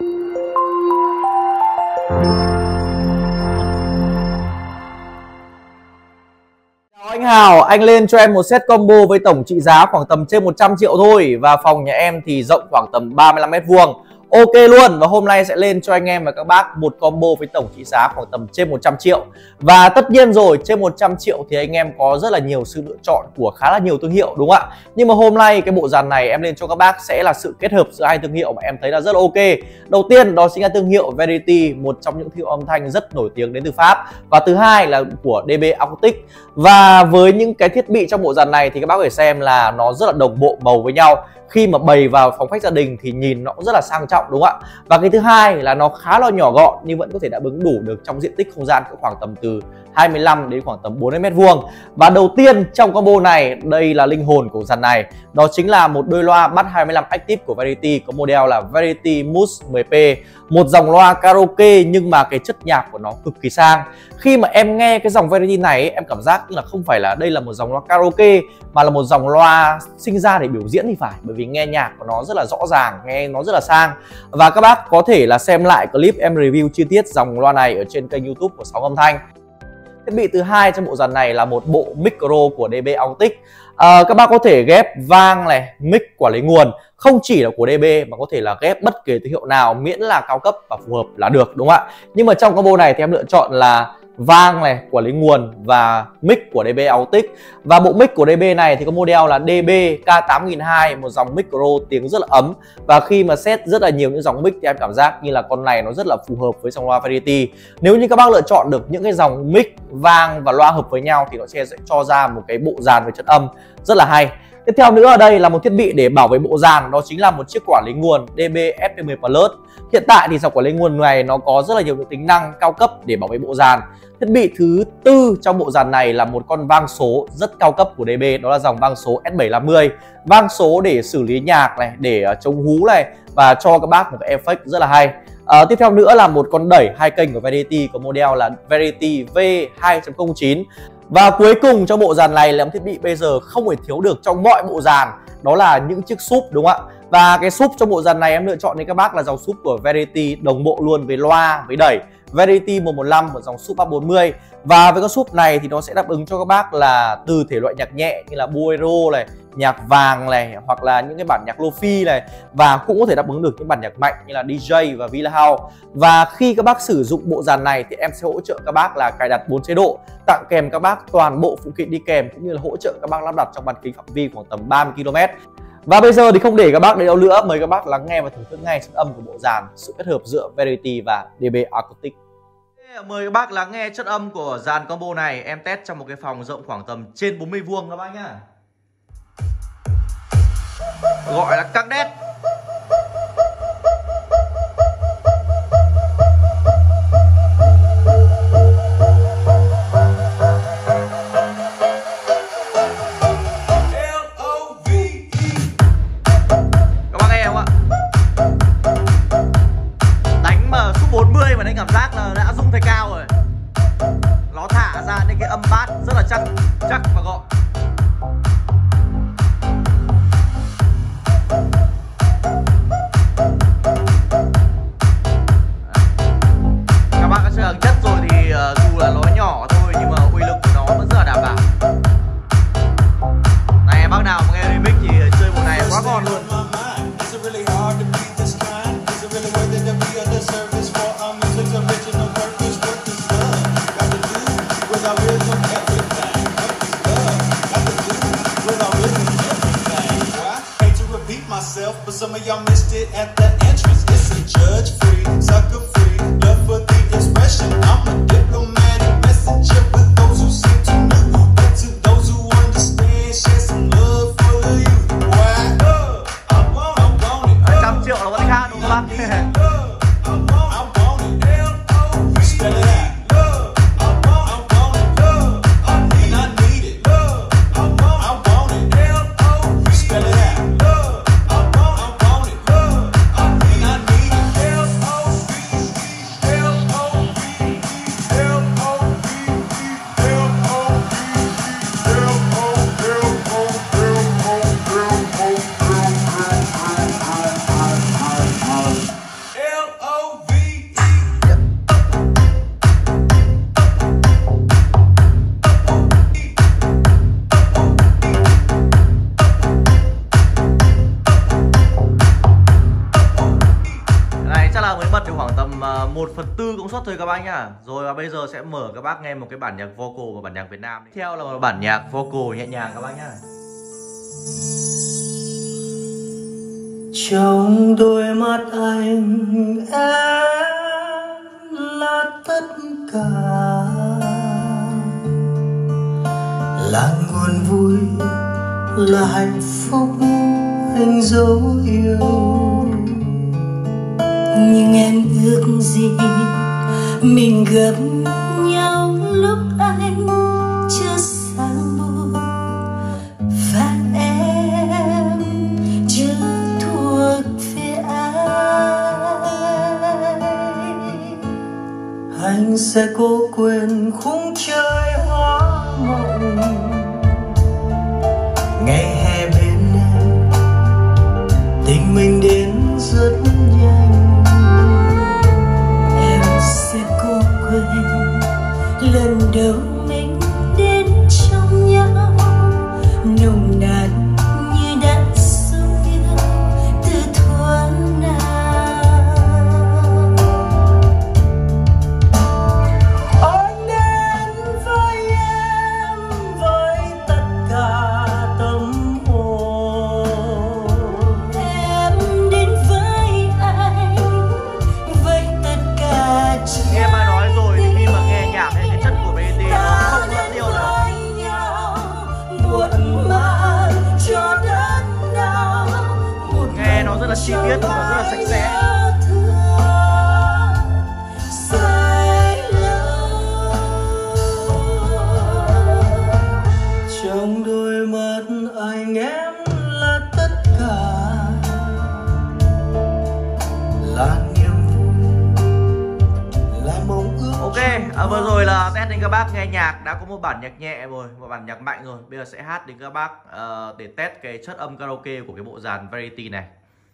Chào anh Hào, anh lên cho em một set combo với tổng trị giá khoảng tầm trên 100 triệu thôi. Và phòng nhà em thì rộng khoảng tầm 35m². Ok luôn. Và hôm nay sẽ lên cho anh em và các bác một combo với tổng trị giá khoảng tầm trên 100 triệu. Và tất nhiên rồi, trên 100 triệu thì anh em có rất là nhiều sự lựa chọn của khá là nhiều thương hiệu, đúng không ạ? Nhưng mà hôm nay cái bộ dàn này em lên cho các bác sẽ là sự kết hợp giữa hai thương hiệu mà em thấy là rất là ok. Đầu tiên đó chính là thương hiệu Verity, một trong những thương hiệu âm thanh rất nổi tiếng đến từ Pháp. Và thứ hai là của DB Acoustic. Và với những cái thiết bị trong bộ dàn này thì các bác có thể xem là nó rất là đồng bộ màu với nhau. Khi mà bày vào phòng khách gia đình thì nhìn nó cũng rất là sang trọng, đúng không ạ? Và cái thứ hai là nó khá là nhỏ gọn nhưng vẫn có thể đáp ứng đủ được trong diện tích không gian khoảng tầm từ 25 đến khoảng tầm 40m². Và đầu tiên trong combo này, đây là linh hồn của dàn này, đó chính là một đôi loa Bass 25 Active của Verity, có model là Verity Muse 10P, một dòng loa karaoke nhưng mà cái chất nhạc của nó cực kỳ sang. Khi mà em nghe cái dòng Verity này ấy, em cảm giác là không phải là đây là một dòng loa karaoke mà là một dòng loa sinh ra để biểu diễn thì phải, bởi vì nghe nhạc của nó rất là rõ ràng, nghe nó rất là sang. Và các bác có thể là xem lại clip em review chi tiết dòng loa này ở trên kênh YouTube của Sóng Âm Thanh. Thiết bị thứ hai trong bộ dàn này là một bộ micro của DB Acoustic. Các bác có thể ghép vang này, mic quản lý nguồn, không chỉ là của DB mà có thể là ghép bất kỳ thương hiệu nào miễn là cao cấp và phù hợp là được, đúng không ạ? Nhưng mà trong combo này thì em lựa chọn là vang này, quản lý nguồn và mic của DB Acoustic. Và bộ mic của DB này thì có model là DB K8002, một dòng micro tiếng rất là ấm. Và khi mà set rất là nhiều những dòng mic thì em cảm giác như là con này nó rất là phù hợp với dòng loa Verity. Nếu như các bác lựa chọn được những cái dòng mic, vang và loa hợp với nhau thì nó sẽ cho ra một cái bộ dàn về chất âm rất là hay. Tiếp theo nữa ở đây là một thiết bị để bảo vệ bộ dàn, đó chính là một chiếc quản lý nguồn DB SP10 Plus. Hiện tại thì dòng quản lý nguồn này nó có rất là nhiều những tính năng cao cấp để bảo vệ bộ dàn. Thiết bị thứ tư trong bộ dàn này là một con vang số rất cao cấp của DB, đó là dòng vang số S750. Vang số để xử lý nhạc này, để chống hú này và cho các bác một cái effect rất là hay. Tiếp theo nữa là một con đẩy hai kênh của Verity, có model là Verity V2.09. Và cuối cùng trong bộ dàn này là một thiết bị bây giờ không thể thiếu được trong mọi bộ dàn, đó là những chiếc súp, đúng không ạ? Và cái súp trong bộ dàn này em lựa chọn đến các bác là dòng súp của Verity, đồng bộ luôn với loa với đẩy. Verity 115, một dòng súp Bass 40. Và với con súp này thì nó sẽ đáp ứng cho các bác là từ thể loại nhạc nhẹ như là bolero này, nhạc vàng này, hoặc là những cái bản nhạc lofi này, và cũng có thể đáp ứng được những bản nhạc mạnh như là DJ và Villa House. Và khi các bác sử dụng bộ dàn này thì em sẽ hỗ trợ các bác là cài đặt 4 chế độ, tặng kèm các bác toàn bộ phụ kiện đi kèm, cũng như là hỗ trợ các bác lắp đặt trong bán kính phạm vi khoảng tầm 30 km. Và bây giờ thì không để các bác để đâu nữa, mời các bác lắng nghe và thưởng thức ngay chất âm của bộ dàn, sự kết hợp giữa Verity và DB Acoustic. Mời các bác lắng nghe chất âm của dàn combo này, em test trong một cái phòng rộng khoảng tầm trên 40m² các bác nhá. Gọi là căng đét. Các bác nghe không ạ? Đánh mà sub 40 mà đánh cảm giác là đã rung thấy cao rồi. Nó thả ra những cái âm bass rất là chắc và gọn. Các bác đã chơi hàng chất rồi thì dù là nó nhỏ thôi nhưng mà uy lực của nó vẫn rất là đảm bảo. Này bác nào mà nghe remix thì chơi bộ này quá ngon luôn. But some of y'all missed it at the entrance. It's a judge free, sucker free, love for the expression. I'm a diplomatic messenger with those who seem to know, but to those who understand, share some love for the youth. Why? I want it. 100 triệu là vẫn khác đúng không bác? Spell it out. là mới bật được khoảng tầm 1/4 công suất thôi các bác nhá. Rồi và bây giờ sẽ mở các bác nghe một cái bản nhạc vocal và bản nhạc Việt Nam. Theo là một bản nhạc vocal nhẹ nhàng các bác nhá. Trong đôi mắt anh là tất cả, là nguồn vui, là hạnh phúc anh dấu yêu. Nhưng em ước gì mình gặp nhau lúc anh chưa sang buồn, và em chưa thuộc về ai. Anh sẽ cố quên khung trời hoa mộng, ngày hè bên em tình mình đến rất nhanh. Em sẽ cố quên lần đầu mình đến trong nhau, nồng nàn như đã sống yêu từ thuở nào. Anh đến với em với tất cả tâm hồn, Em đến với anh với tất cả trái Em ai nói rồi thì khi mà nghe nhạc ấy, cái chất của BT nó không mất tiêu đâu. muộn màng cho đất đau, một Nghe nó rất là chi tiết và rất là sạch sẽ. trong đôi mắt anh em là tất cả, là niềm vui, là mong ước. Ok, vừa rồi là test đến các bác nghe nhạc, đã có một bản nhạc nhẹ rồi, một bản nhạc mạnh rồi. Bây giờ sẽ hát đến các bác để test cái chất âm karaoke của cái bộ dàn Variety này.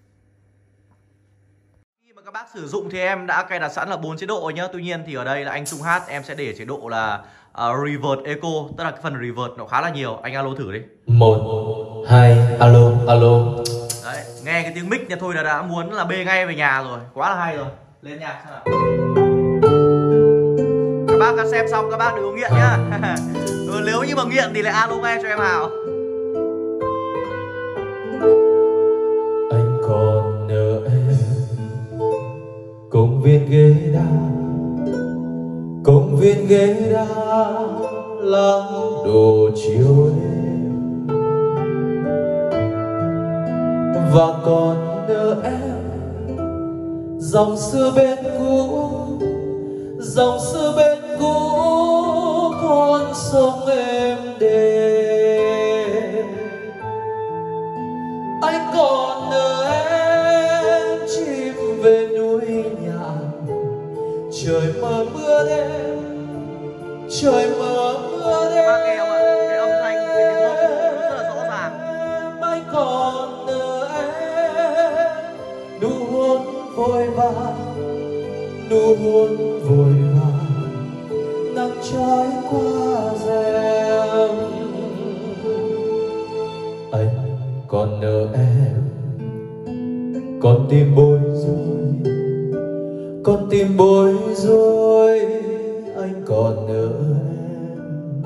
Khi mà các bác sử dụng thì em đã cài đặt sẵn là 4 chế độ nhá. Tuy nhiên thì ở đây là anh Trung hát, em sẽ để chế độ là Reverb Echo, tức là cái phần reverb nó khá là nhiều. Anh alo thử đi. 1, 2, alo, alo. Đấy, nghe cái tiếng mic nhà thôi là đã muốn là bê ngay về nhà rồi, quá là hay rồi. Lên nhạc xem nào. Các bác xem xong các bác đừng có nghiện nhá. Nếu như mà nghiện thì lại alo ngay cho em Hào. Anh còn nợ em công viên ghế đá, công viên ghế đá là đồ chiều đêm, và còn nợ em dòng xưa bên cũ, dòng xưa bên cũ con sông êm đềm. Anh còn nợ em chim về núi nhạn, trời mờ mưa đêm, trời mờ mưa đêm. Bác nghe không ạ? Cái âm thanh, cái tiếng vocal rất là rõ ràng. Anh còn nợ em nụ hôn vội vàng, nụ hôn vội vàng, nắng trái qua rèm. Anh còn nợ em, con tim bối rối, con tim bối rối. Anh còn nợ em,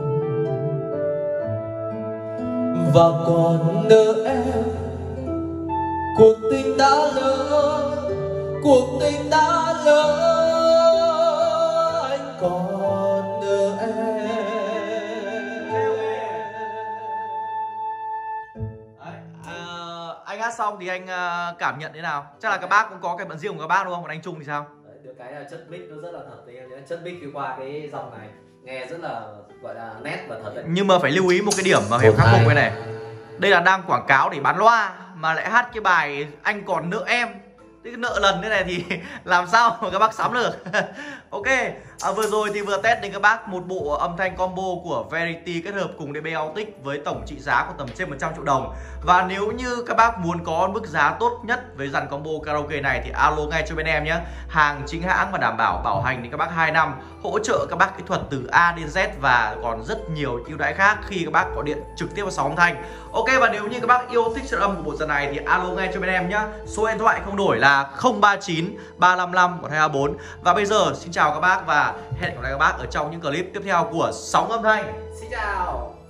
và còn nợ em cuộc tình đã lỡ, cuộc tình đã lỡ. Anh còn nợ em. Đấy, anh hát xong thì anh cảm nhận thế nào? Chắc là các bác cũng có cái bận riêng của các bác đúng không? Còn anh Trung thì sao? Đấy, được cái là chất mic nó rất là thật đấy em nhé. Chất mic khi qua cái dòng này nghe rất là gọi là nét và thật đấy. Nhưng mà phải lưu ý một cái điểm mà Hiệp khắc phục cái này. Đây là đang quảng cáo để bán loa mà lại hát cái bài Anh Còn Nợ Em. Thế cái nợ lần thế này thì làm sao mà các bác sắm được. Ok, vừa rồi thì vừa test đến các bác một bộ âm thanh combo của Variety kết hợp cùng DB Autic với tổng trị giá của tầm trên 100 triệu đồng. Và nếu như các bác muốn có mức giá tốt nhất với dàn combo karaoke này thì alo ngay cho bên em nhé. Hàng chính hãng và đảm bảo bảo hành thì các bác 2 năm, hỗ trợ các bác kỹ thuật từ A đến Z và còn rất nhiều ưu đãi khác khi các bác có điện trực tiếp vào sóng âm thanh. Ok, và nếu như các bác yêu thích chất âm của bộ dàn này thì alo ngay cho bên em nhé. Số điện thoại không đổi là là 039 355 1234. Và bây giờ xin chào các bác và hẹn gặp lại các bác ở trong những clip tiếp theo của Sóng Âm Thanh. Xin chào.